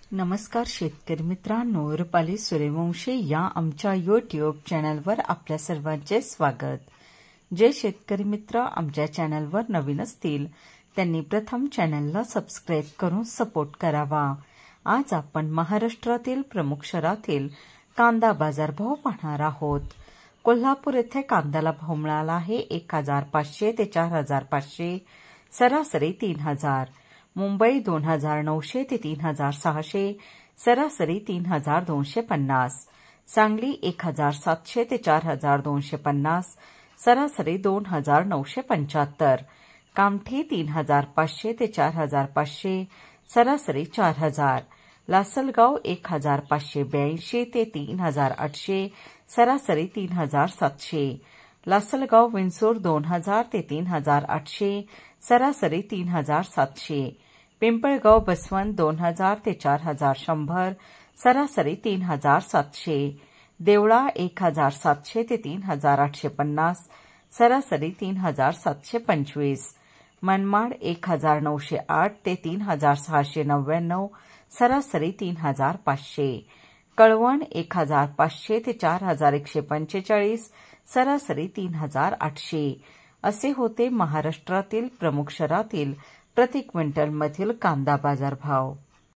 नमस्कार शेतकरी मित्रांनो, रुपाली सूर्यवंशी या आमच्या यूट्यूब चॅनलवर आपल्या सर्वांचे स्वागत. जे शेतकरी मित्र आमच्या चॅनलवर नवीन असतील त्यांनी प्रथम चॅनलला सबस्क्राईब करून सपोर्ट करावा. आज आपण महाराष्ट्रातील प्रमुख शहरातील कांदा बाजारभाव पाहणार आहोत. कोल्हापूर येथे कांद्याला भाव मिळाला आहे 1500 ते 4500, सरासरी 3000. मुंबई 2900 ते 3600, सरासरी 3250. सांगली 1700 ते 4250, सरासरी 2975. कामठी 3500 ते 4500, सरासरी 4000. लासलगाव 1582 ते 3800, सरासरी 3700. लासलगाव विंचूर 2000 ते 3800, सरासरी 3700. पिंपळगाव बसवंत 2000 ते 4100, सरासरी 3700. देवळा 1700 ते 3850, सरासरी 3725. मनमाड 1908 ते 3699, सरासरी 3500. कळवण 1500 ते 4145, सरासरी 3800. असे होते महाराष्ट्रातील प्रमुख शहरातील प्रति क्विंटलमधील कांदा बाजारभाव.